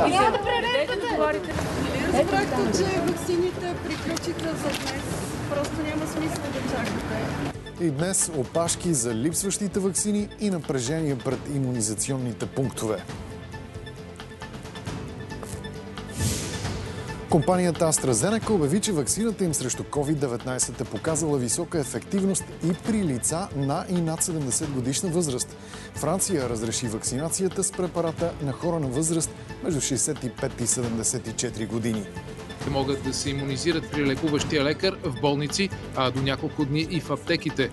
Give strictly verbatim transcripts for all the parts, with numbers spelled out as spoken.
Няма да пререждате. Разбрахте, че ваксините приключиха за днес. Просто няма смисъл да чакате. И днес опашки за липсващите ваксини и напрежение пред имунизационните пунктове. Компанията AstraZeneca обяви, че ваксината им срещу ковид деветнайсет е показала висока ефективност и при лица на и над седемдесет годишна възраст. Франция разреши вакцинацията с препарата на хора на възраст между шейсет и пет и седемдесет и четири години. Могат да се имунизират при лекуващия лекар, в болници, а до няколко дни и в аптеките.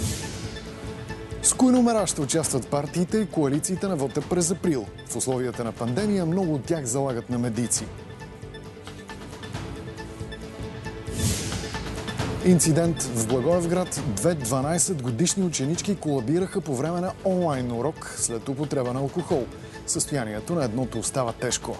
С кои номера ще участват партиите и коалициите на вота през април? В условията на пандемия много от тях залагат на медици. Инцидент в Благоевград. Две дванайсетгодишни ученички колабираха по време на онлайн урок след употреба на алкохол. Състоянието на едното остава тежко.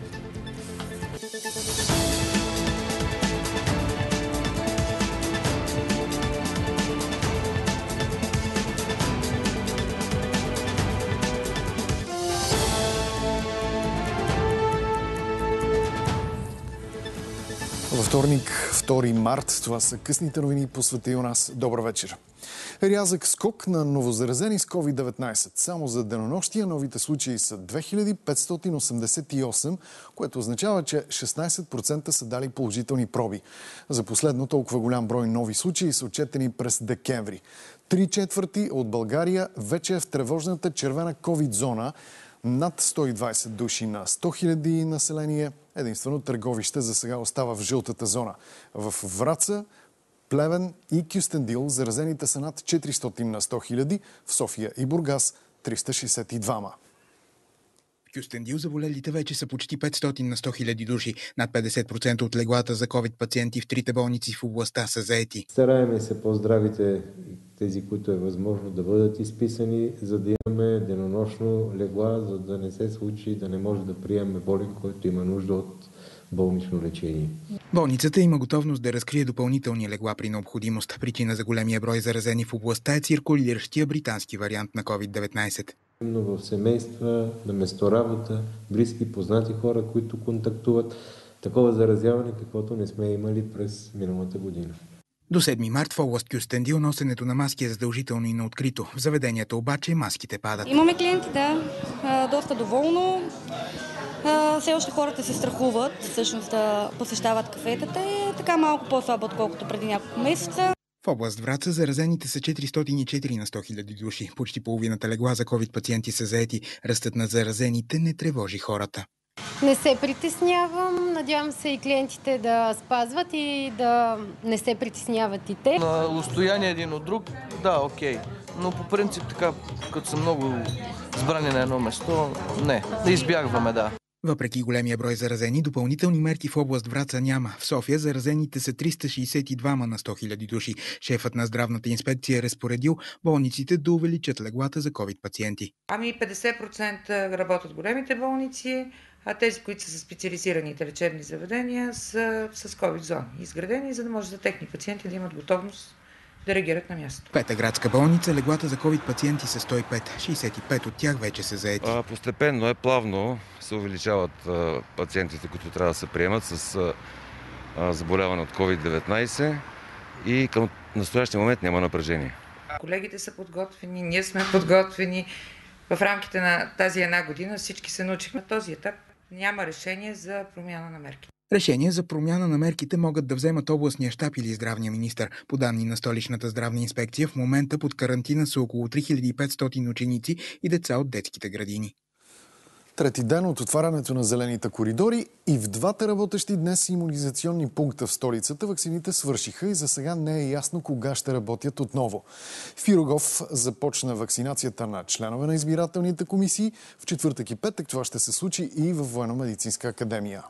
Във вторник, втори март, това са късните новини по света и у нас. Добър вечер. Рязък скок на новозаразени с ковид деветнайсет. Само за денонощия новите случаи са две хиляди петстотин осемдесет и осем, което означава, че шестнайсет процента са дали положителни проби. За последно толкова голям брой нови случаи са отчетени през декември. Три четвърти от България вече е в тревожната червена ковид зона. Над сто и двайсет души на сто хиляди население. Единствено Търговище за сега остава в жълтата зона. В Враца, Плевен и Кюстендил заразените са над четиристотин на сто хиляди, в София и Бургас триста шейсет и двама. В Кюстендил заболелите вече са почти петстотин на сто хиляди души. Над петдесет процента от леглата за ковид пациенти в трите болници в областта са заети. Стараеме се по-здравите, тези, които е възможно да бъдат изписани, за да имаме денонощно легла, за да не се случи да не може да приемем болен, който има нужда от болнично лечение. Болницата има готовност да разкрие допълнителни легла при необходимост. Причина за големия брой заразени в областта е циркулиращия британски вариант на ковид деветнайсет. Именно в семейства, на месторабота, близки, познати хора, които контактуват. Такова заразяване, каквото не сме имали през миналата година. До седми март в област Кюстендил носенето на маски е задължително и на открито. В заведенията обаче маските падат. Имаме клиенти, да, доста доволно. Все още хората се страхуват всъщност да посещават кафетата и така малко по-слабо, отколкото преди няколко месеца. В област Враца заразените са четиристотин и четири на сто хиляди души. Почти половината легла за ковид пациенти са заети. Ръстът на заразените не тревожи хората. Не се притеснявам. Надявам се и клиентите да спазват и да не се притесняват и те. На отстояние един от друг, да, окей. Но по принцип така, като са много сбрани на едно место, не. Да избягваме, да. Въпреки големия брой заразени, допълнителни мерки в област Враца няма. В София заразените са триста шейсет и двама на сто хиляди души. Шефът на здравната инспекция е разпоредил болниците да увеличат леглата за ковид пациенти. Ами петдесет процента работят големите болници, а тези, които са за специализираните лечебни заведения, са с ковид зони изградени, за да може за техни пациенти да имат готовност да реагират на място. Пета градска болница, леглата за ковид пациенти са сто и пет. шейсет и пет от тях вече са заети. А, постепенно е, плавно се увеличават а, пациентите, които трябва да се приемат с а, заболяване от ковид деветнайсет и към настоящия момент няма напрежение. Колегите са подготвени, ние сме подготвени. В рамките на тази една година всички се научихме. На този етап няма решение за промяна на мерки. Решение за промяна на мерките могат да вземат областния щаб или здравния министър. По данни на столичната здравна инспекция, в момента под карантина са около три хиляди и петстотин ученици и деца от детските градини. Трети ден от отварянето на зелените коридори и в двата работещи днес имунизационни пункта в столицата ваксините свършиха и за сега не е ясно кога ще работят отново. В Пирогов започна вакцинацията на членове на избирателните комисии. В четвъртък и петък това ще се случи и във Военно-медицинска академия.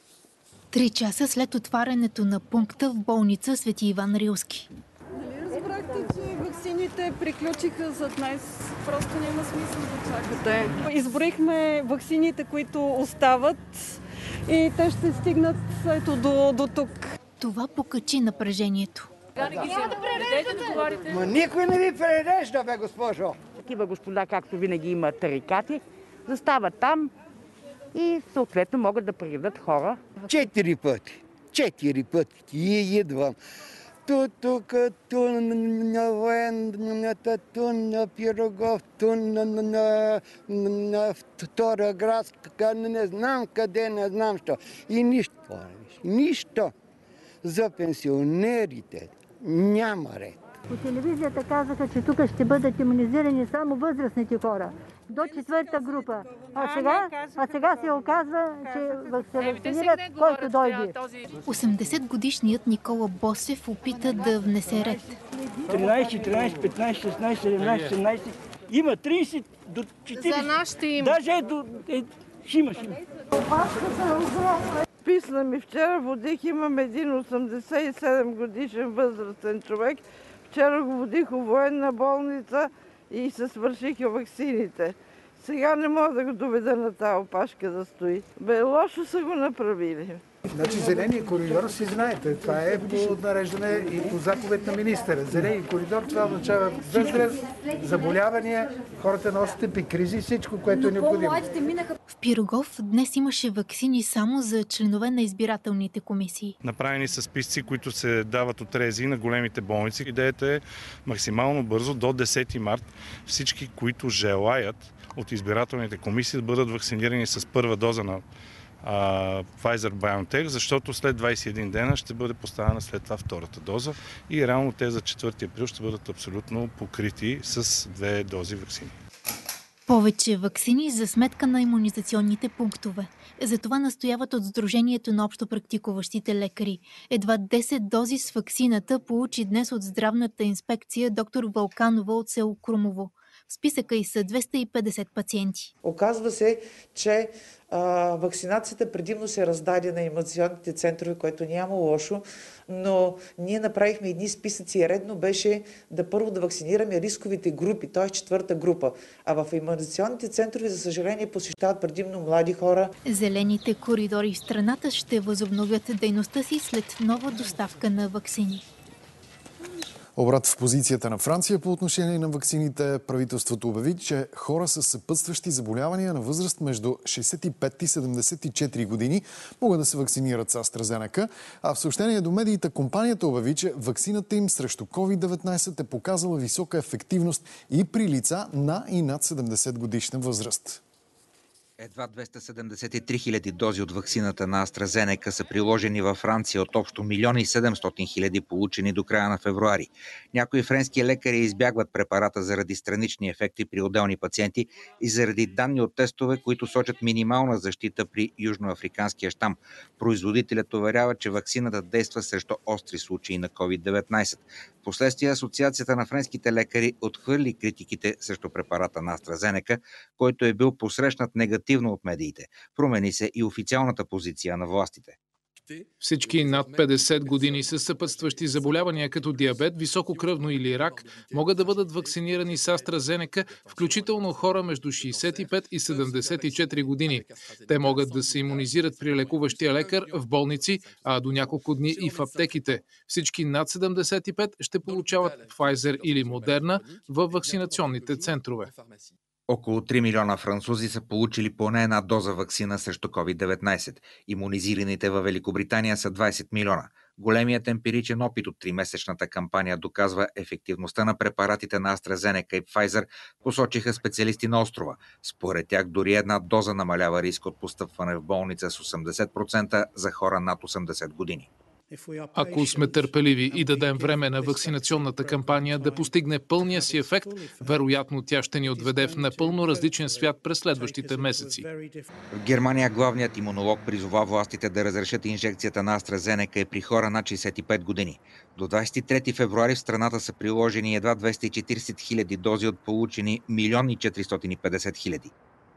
Три часа след отварянето на пункта в болница Свети Иван Рилски. Нали разбрахте, че ваксините приключиха за днес? Просто няма смисъл да чакате. Изборихме ваксините, които остават и те ще стигнат ето до, до тук. Това покачи напрежението. Няма да пререждате! Ма никой не ви прережда, бе, госпожо! Такива господа, както винаги имат тарикати, застават там и съответно могат да приведат хора. Четири пъти. Четири пъти. И идвам. Ту тук, ту на военната, ту на Пирогов, ту на, на, на втора градска, не знам къде, не знам що. И нищо, нищо за пенсионерите няма ред. По телевизията казаха, че тук ще бъдат имунизирани само възрастните хора до четвърта група. А сега, а сега се оказва, че се вакцинират който дойде. осемдесетгодишният Никола Босев опита да внесе ред. тринайсет, четиринайсет, петнайсет, шестнайсет, седемнайсет, осемнайсет. Има трийсет до четирийсет. За нашите има. Даже е до... Е, ще има, ще има. Писна ми вчера, водих, имам един осемдесет и седем годишен възрастен човек. Вчера го водих в военна болница и се свършиха ваксините. Сега не мога да го доведа на тази опашка да стои. Бе, лошо са го направили. Значи зеления коридор, си знаете, това е по нареждане и по заповед на министъра. Зеления коридор, това означава възраст, заболявания, хората носят епикризи, всичко, което е необходимо. В Пирогов днес имаше ваксини само за членове на избирателните комисии. Направени са списъци, които се дават от рези на големите болници. Идеята е максимално бързо, до десети март, всички, които желаят от избирателните комисии да бъдат вакцинирани с първа доза на Pfizer-BioNTech, защото след двайсет и един дена ще бъде поставена след това втората доза и реално те за четвърти април ще бъдат абсолютно покрити с две дози ваксини. Повече ваксини за сметка на имунизационните пунктове. Затова настояват от Сдружението на общопрактикуващите лекари. Едва десет дози с ваксината получи днес от здравната инспекция доктор Вълканова от село Крумово. В списъка и са двеста и петдесет пациенти. Оказва се, че а, вакцинацията предимно се раздаде на имунизационните центрове, което няма лошо, но ние направихме едни списъци. Редно беше да първо да вакцинираме рисковите групи, т.е. четвърта група. А в имунизационните центрове, за съжаление, посещават предимно млади хора. Зелените коридори в страната ще възобновят дейността си след нова доставка на ваксини. Обрат в позицията на Франция по отношение на ваксините, правителството обяви, че хора с съпътстващи заболявания на възраст между шейсет и пет и седемдесет и четири години могат да се вакцинират с AstraZeneca, а в съобщение до медиите компанията обяви, че ваксината им срещу ковид деветнайсет е показала висока ефективност и при лица на и над седемдесет годишна възраст. Едва двеста седемдесет и три хиляди дози от ваксината на AstraZeneca са приложени във Франция от общо милион и седемстотин хиляди получени до края на февруари. Някои френски лекари избягват препарата заради странични ефекти при отделни пациенти и заради данни от тестове, които сочат минимална защита при южноафриканския щам. Производителят уверява, че ваксината действа срещу остри случаи на ковид деветнайсет. Впоследствие Асоциацията на френските лекари отхвърли критиките срещу препарата на AstraZeneca, който е бил посрещнат негативно от медиите. Промени се и официалната позиция на властите. Всички над петдесет години с съпътстващи заболявания като диабет, високо кръвно или рак могат да бъдат вакцинирани с AstraZeneca, включително хора между шейсет и пет и седемдесет и четири години. Те могат да се имунизират при лекуващия лекар в болници, а до няколко дни и в аптеките. Всички над седемдесет и пет ще получават Pfizer или Moderna във вакцинационните центрове. Около три милиона французи са получили поне една доза ваксина срещу ковид деветнайсет. Имунизираните във Великобритания са двайсет милиона. Големият емпиричен опит от тримесечната кампания доказва ефективността на препаратите на AstraZeneca и Pfizer, посочиха специалисти на острова. Според тях дори една доза намалява риск от постъпване в болница с осемдесет процента за хора над осемдесет години. Ако сме търпеливи и дадем време на вакцинационната кампания да постигне пълния си ефект, вероятно тя ще ни отведе в напълно различен свят през следващите месеци. В Германия главният имунолог призова властите да разрешат инжекцията на AstraZeneca и при хора над шейсет и пет години. До двайсет и трети февруари в страната са приложени едва двеста и четирийсет хиляди дози от получени милион и четиристотин и петдесет хиляди.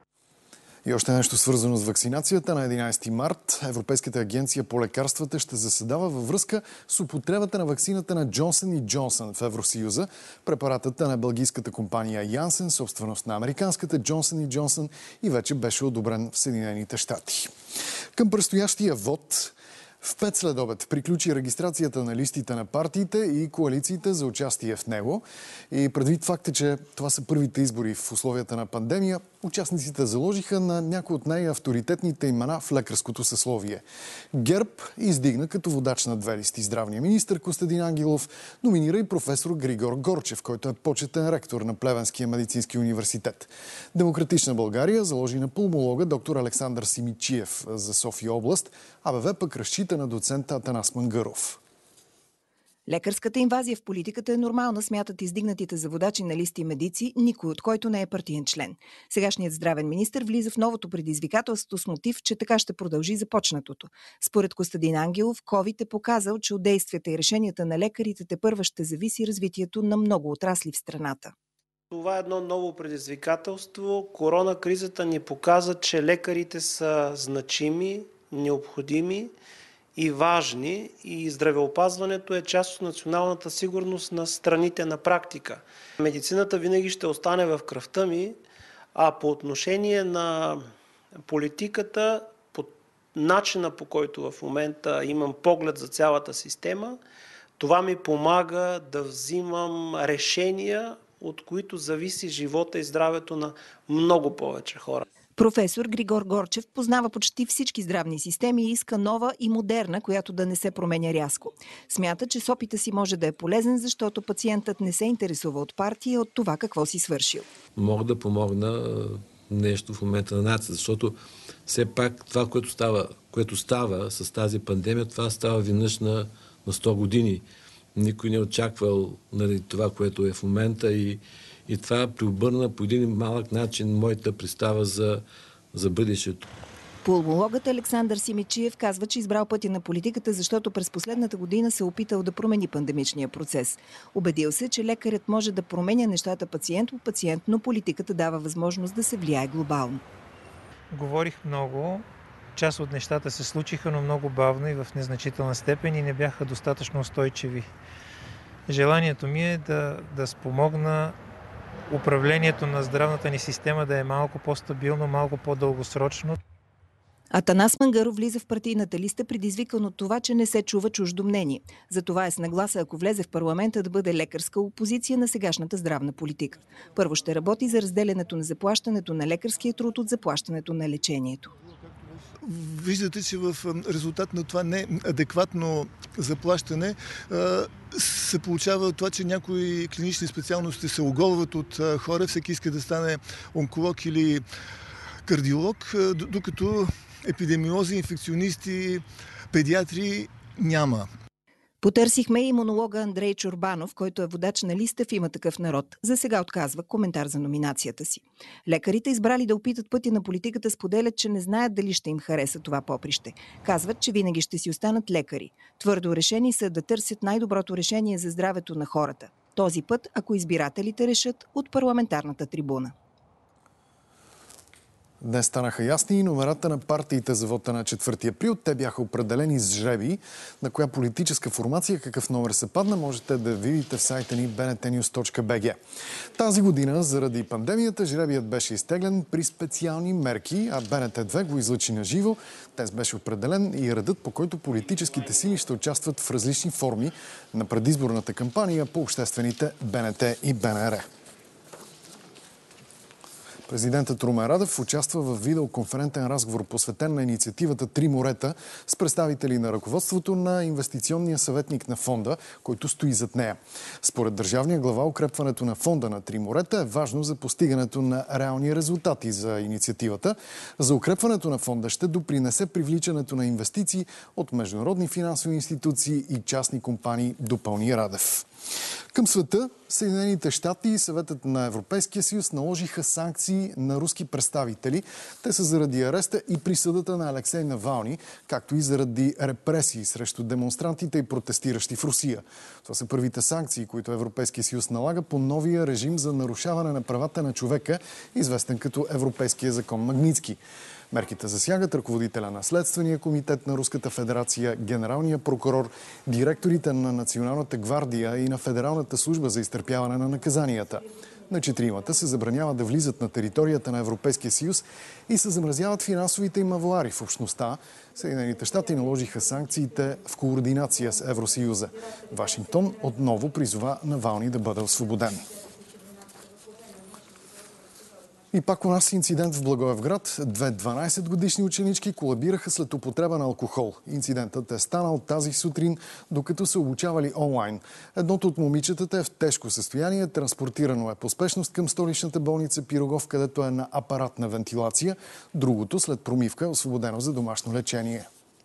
И още нещо свързано с вакцинацията. На единайсети март Европейската агенция по лекарствата ще заседава във връзка с употребата на ваксината на Джонсън и Джонсън в Евросъюза. Препаратът на белгийската компания Janssen, собственост на американската Джонсън и Джонсън, и вече беше одобрен в Съединените щати. Към предстоящия вод В пет следобед приключи регистрацията на листите на партиите и коалициите за участие в него. И предвид факта, че това са първите избори в условията на пандемия, участниците заложиха на някои от най-авторитетните имена в лекарското съсловие. ГЕРБ издигна като водач на две листи здравния министър Костадин Ангелов, номинира и професор Григор Горчев, който е почетен ректор на Плевенския медицински университет. Демократична България заложи на пулмолога доктор Александър Симичиев за София област, а БВ пък разчита на доцент Атанас Мангаров. Лекарската инвазия в политиката е нормална, смятат издигнатите за водачи на листи медици, никой от който не е партиен член. Сегашният здравен министър влиза в новото предизвикателство с мотив, че така ще продължи започнатото. Според Костадин Ангелов, ковид е показал, че от действията и решенията на лекарите тепърва ще зависи развитието на много отрасли в страната. Това е едно ново предизвикателство. Корона кризата ни показа, че лекарите са значими, необходими и важни, и здравеопазването е част от националната сигурност на страните на практика. Медицината винаги ще остане в кръвта ми, а по отношение на политиката, по начина, по който в момента имам поглед за цялата система, това ми помага да взимам решения, от които зависи живота и здравето на много повече хора. Професор Григор Горчев познава почти всички здравни системи и иска нова и модерна, която да не се променя рязко. Смята, че с опита си може да е полезен, защото пациентът не се интересува от партия, от това какво си свършил. Мога да помогна нещо в момента на нацията, защото все пак това, което става, което става с тази пандемия, това става веднъж на, на сто години. Никой не е очаквал, нали, това, което е в момента и И това преобърна по един малък начин моята представа за, за бъдещето. Пулмологът Александър Симичиев казва, че избрал пътя на политиката, защото през последната година се е опитал да промени пандемичния процес. Убедил се, че лекарят може да променя нещата пациент по пациент, но политиката дава възможност да се влияе глобално. Говорих много. Част от нещата се случиха, но много бавно и в незначителна степен и не бяха достатъчно устойчиви. Желанието ми е да, да спомогна управлението на здравната ни система да е малко по-стабилно, малко по-дългосрочно. Атанас Мангаров влиза в партийната листа, предизвикан от това, че не се чува чуждо мнение. Затова е с нагласа, ако влезе в парламента, да бъде лекарска опозиция на сегашната здравна политика. Първо ще работи за разделянето на заплащането на лекарския труд от заплащането на лечението. Виждате, че в резултат на това неадекватно заплащане се получава това, че някои клинични специалности се оголват от хора, всеки иска да стане онколог или кардиолог, докато епидемиолози, инфекционисти, педиатри няма. Потърсихме и имунолога Андрей Чорбанов, който е водач на листа в Има такъв народ. За сега отказва коментар за номинацията си. Лекарите, избрали да опитат пътя на политиката, споделят, че не знаят дали ще им хареса това поприще. Казват, че винаги ще си останат лекари. Твърдо решени са да търсят най-доброто решение за здравето на хората. Този път, ако избирателите решат, от парламентарната трибуна. Днес станаха ясни и номерата на партиите за вота на четвърти април. Те бяха определени с жребий. На коя политическа формация, какъв номер се падна, можете да видите в сайта ни би ен ти нюз точка би джи. Тази година, заради пандемията, жребият беше изтеглен при специални мерки, а Б Н Т две го излъчи на живо. Днес беше определен и редът, по който политическите сили ще участват в различни форми на предизборната кампания по обществените Б Н Т и Б Н Р. Президентът Румен Радев участва в видеоконферентен разговор, посветен на инициативата Три морета с представители на ръководството на инвестиционния съветник на фонда, който стои зад нея. Според държавния глава, укрепването на фонда на Три морета е важно за постигането на реални резултати за инициативата. За укрепването на фонда ще допринесе привличането на инвестиции от международни финансови институции и частни компании, допълни Радев. Към света, Съединените щати и Съветът на Европейския съюз наложиха санкции на руски представители. Те са заради ареста и присъдата на Алексей Навални, както и заради репресии срещу демонстрантите и протестиращи в Русия. Това са първите санкции, които Европейския съюз налага по новия режим за нарушаване на правата на човека, известен като Европейския закон Магнитски. Мерките засягат ръководителя на Следствения комитет на Руската федерация, генералния прокурор, директорите на Националната гвардия и на Федералната служба за изтърпяване на наказанията. На четиримата се забранява да влизат на територията на Европейския съюз и се замразяват финансовите им авуари в общността. Съединените щати наложиха санкциите в координация с Евросъюза. Вашингтон отново призова Навални да бъде освободен. И пак у нас инцидент в Благоевград. Две дванайсетгодишни ученички колабираха след употреба на алкохол. Инцидентът е станал тази сутрин, докато се обучавали онлайн. Едното от момичетата е в тежко състояние, транспортирано е по спешност към столичната болница Пирогов, където е на апаратна вентилация. Другото след промивка е освободено за домашно лечение.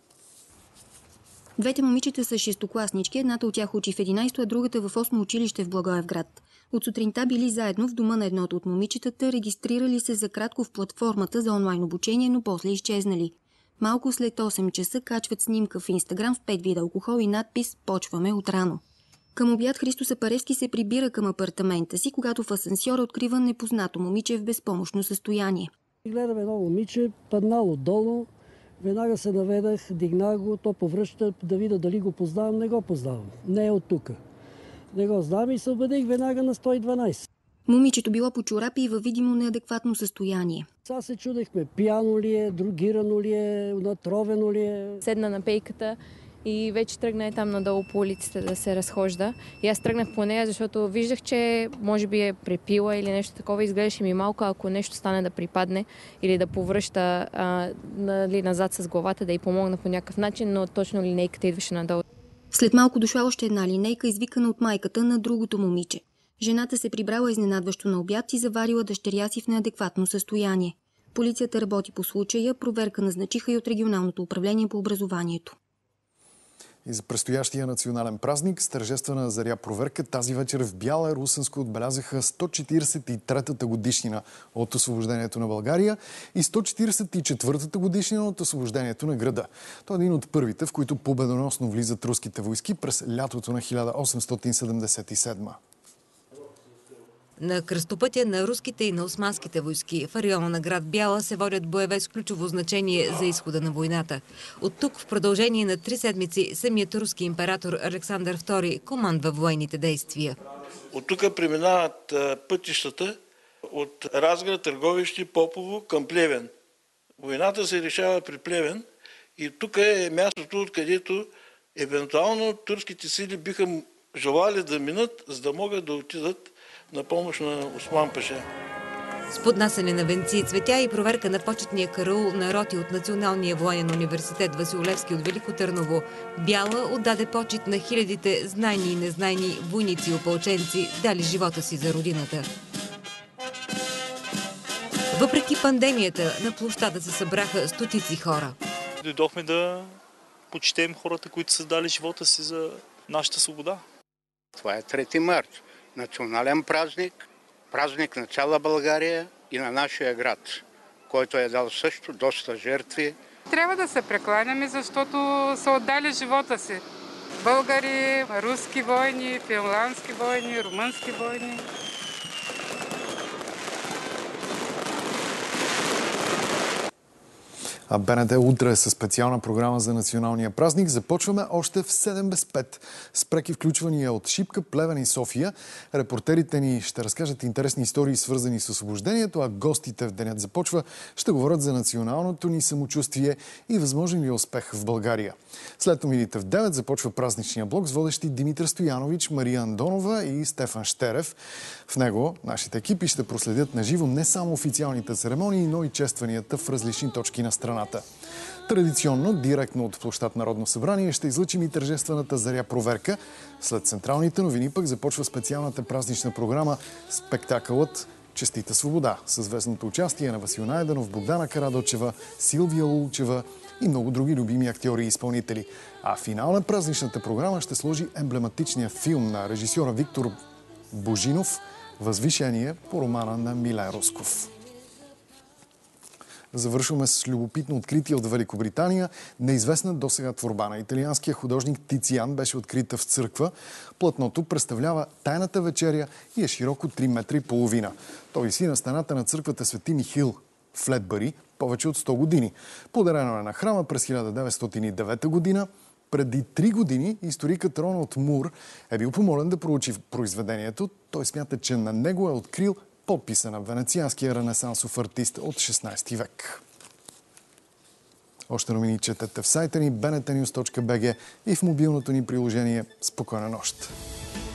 Двете момичета са шестокласнички, едната от тях учи в единайсето, а другата в осмо училище в Благоевград. От сутринта били заедно в дома на едното от момичетата, регистрирали се за кратко в платформата за онлайн обучение, но после изчезнали. Малко след осем часа качват снимка в Инстаграм в пет вида алкохол и надпис «Почваме отрано». Към обяд Христо Сапаревски се прибира към апартамента си, когато в асансьора открива непознато момиче в безпомощно състояние. Гледам едно момиче, паднало долу. Веднага се наведах, дигнах го, то повръща да видя дали го познавам. Не го познавам. Не е от тук. Не го знам и се убедих веднага на сто и дванайсет. Момичето било по чорапи и във видимо неадекватно състояние. Сега се чудехме, пияно ли е, другирано ли е, натровено ли е. Седна на пейката и вече тръгна е там надолу по улицата да се разхожда. И аз тръгнах по нея, защото виждах, че може би е препила или нещо такова. Изглеждаше ми малко, ако нещо стане да припадне или да повръща а, нали, назад с главата, да й помогна по някакъв начин, но точно линейката идваше надолу. След малко дошла още една линейка, извикана от майката на другото момиче. Жената се прибрала изненадващо на обяд и заварила дъщеря си в неадекватно състояние. Полицията работи по случая, проверка назначиха и от регионалното управление по образованието. И за предстоящия национален празник с тържествена заря проверка тази вечер в Бяла Русенско отбелязаха сто четиридесет и третата годишнина от освобождението на България и сто четиридесет и четвъртата годишнина от освобождението на града. Той е един от първите, в които победоносно влизат руските войски през лятото на хиляда осемстотин седемдесет и седма. На кръстопътя на руските и на османските войски в района на град Бяла се водят боеве с ключово значение за изхода на войната. От тук в продължение на три седмици самият руски император Александър втори командва военните действия. От тук преминават пътищата от Разград, Търговище, Попово към Плевен. Войната се решава при Плевен и тук е мястото, откъдето евентуално турските сили биха желали да минат, за да могат да отидат на помощ на Осман паша. С поднасяне на венци и цветя и проверка на почетния караул на роти от Националния военен университет Васил Левски от Велико Търново, Бяла отдаде почет на хилядите знайни и незнайни войници и опълченци, дали живота си за родината. Въпреки пандемията, на площада се събраха стотици хора. Дойдохме да почетем хората, които са дали живота си за нашата свобода. Това е трети март. Национален празник, празник на цяла България и на нашия град, който е дал също доста жертви. Трябва да се прекланяме, защото са отдали живота си. Българи, руски войни, финландски войни, румънски войни. А БНТ утре е със специална програма за националния празник. Започваме още в седем без пет. С преки включвания от Шипка, Плевен и София. Репортерите ни ще разкажат интересни истории, свързани с освобождението, а гостите в денят започва ще говорят за националното ни самочувствие и възможен ли успех в България. След новините в девет започва празничния блок с водещи Димитър Стоянович, Мария Андонова и Стефан Щерев. В него нашите екипи ще проследят наживо не само официалните церемонии, но и честванията в различни точки на страната. Традиционно, директно от площад Народно събрание, ще излъчим и тържествената заря проверка. След централните новини пък започва специалната празнична програма спектакълът «Честита свобода» с вестното участие на Васил Найденов, Богдана Карадочева, Силвия Лулчева и много други любими актьори и изпълнители. А финал на празничната програма ще сложи емблематичния филм на режисьора Виктор Божинов «Възвишение» по романа на Милен Русков. Завършваме с любопитно откритие от Великобритания. Неизвестна досега творба на италианския художник Тициан беше открита в църква. Платното представлява тайната вечеря и е широко три метра и половина. Той виси на стената на църквата Свети Михил в Флетбъри повече от сто години. Подарено е на храма през хиляда деветстотин и девета година. Преди три години историкът Роналд Мур е бил помолен да проучи произведението. Той смята, че на него е открил подписа на венецианския ренесансов артист от шестнайсети век. Още новини четете в сайта ни би ен ти нюз точка би джи и в мобилното ни приложение. Спокойна нощ!